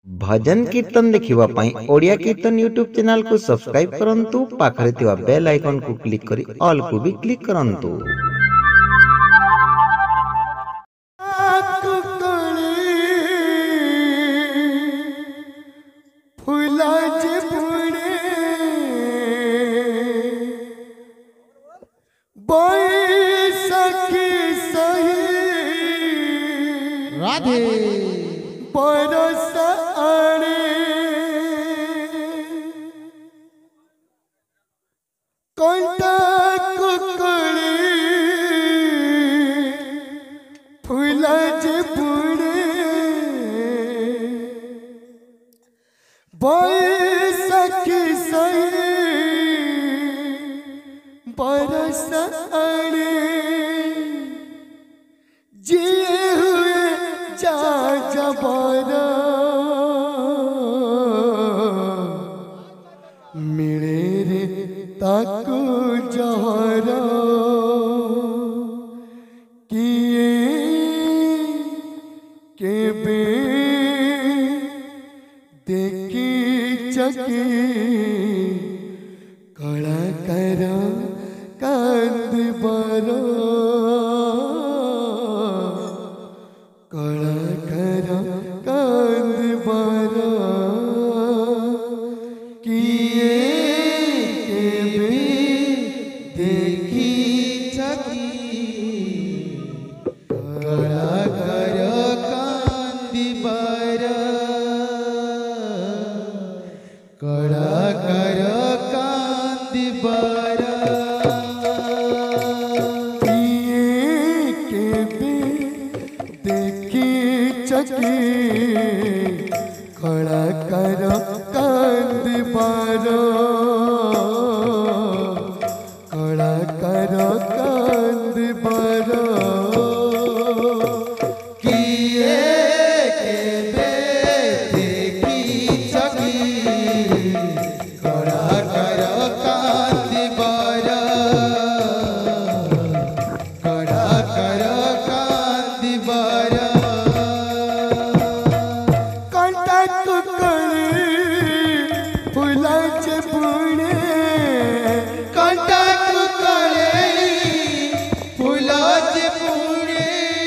भजन कीर्तन देखिवा पाई ओडिया कीर्तन YouTube channel को सब्सक्राइब करंतु पाखरे थिवा बेल आइकन को क्लिक करी ऑल को भी क्लिक करंतु। राधे परस आणे कंटा कुकड़ी फुलाज पुणे बैसखी सही परस आणे जिए हुए जा जबारा मिले रे ताको जहरा किए के बे देखी चकी कड़ा कर कांद बारा कड़ा कर कांद बारा किए के बे देखी चकी कड़ा कर कांदी बारा कड़ा कर कांदी बारा किए के बे देखी चकी कड़ा कर कांद बारा कड़ा कर कांद बारा किए के बे देखी चकी कड़ा कर कांदी बारा कड़ा कर कांदी बारा कंटा कुकड़ी फुलाच पुणे कंटा कुकळे फुलाचे पुणे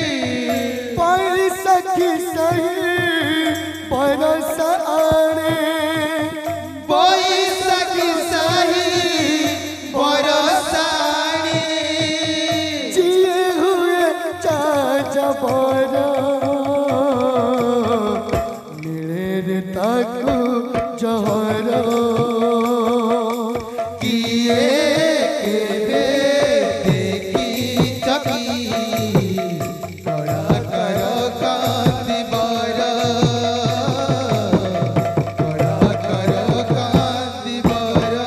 पैसखी सही परस आणे बैसखी सही बरसाने जिए हुए जबरा मिले रे ताको जहरा किए के बे देखी चकी कड़ा कर कांदी बारा कड़ा कर कांदी बारा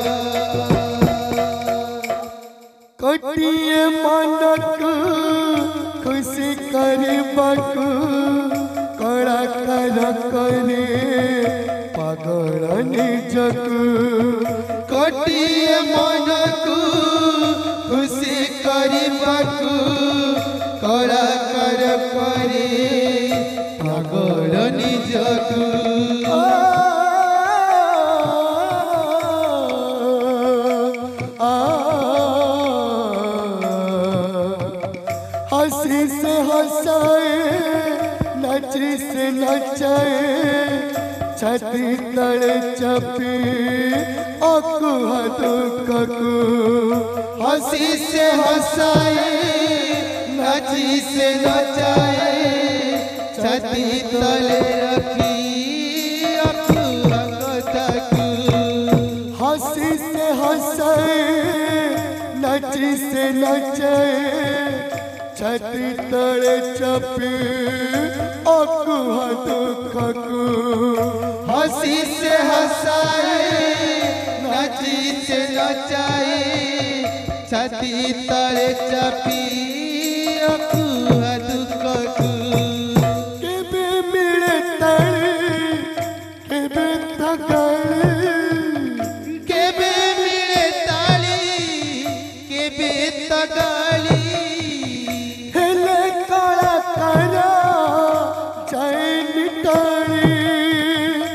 कटिए मनक खुशी करबक कड़ा कर करे पागल निजक कटिए मनकु खुशी करबाकु कड़ा कर करे पागल निजकु हंसी से हंसाए नची से नचाए छाती तले चपी अकु दुखकु हंसी से हंसाए नाची से नचाए छाती तले रखी अखु हकतकु हंसी से हंसाए नची से नचाए छाती तले चपी अकु दुखकु हंसी से हंसाए नाची से नचाए छाती तले चपी अखु दुखकु केबे मिले तले केबे थकाले केबे मिले ताली केबे तगाली हेले काला काला जाए निटाली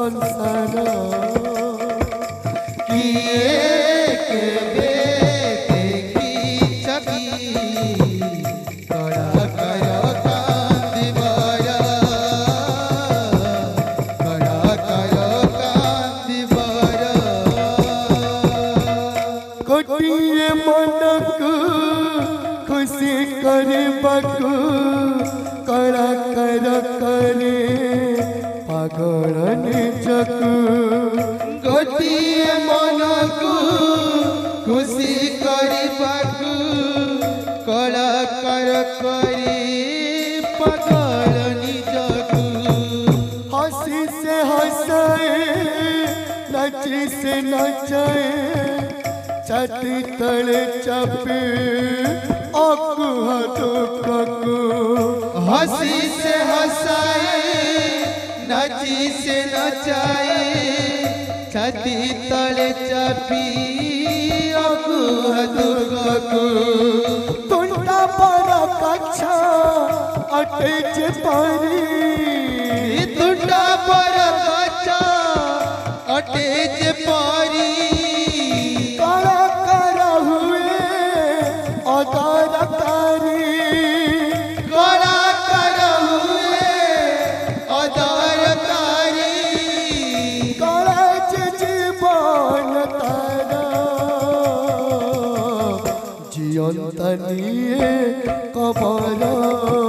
संसार किए केबे देखी छकी कड़ा कड़ा कांदिबारा कड़ा कड़ा कांदिबारा गोटिए मनक खुशी करबकु कड़ा कर करे पागल निजकु गोटिए मनकु खुशी करबाकु कड़ा कर करी पागल निजकु हंसी से हंसाए नची से नचाए छाती तले चापे अकुह दुखकु हंसी से हंसाए नाची से नचाए छाती तले चापी अकुह दुखकु तुंडा पर कच्छा अटेच पारी तुंडा पर कच्चा अटेज पारी कड़ा कर हुए अदारकारी कड़ा कर हुए अदारकारी कड़ा जीवन तारा जीवंत निये कबर